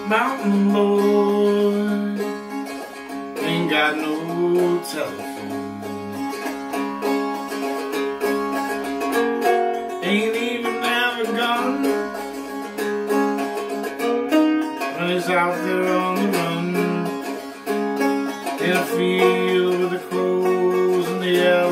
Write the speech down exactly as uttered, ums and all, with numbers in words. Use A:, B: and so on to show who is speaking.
A: mountain boy, ain't got no telephone, ain't even have a gun, but he's out there on the run, in a field with the crows and the elves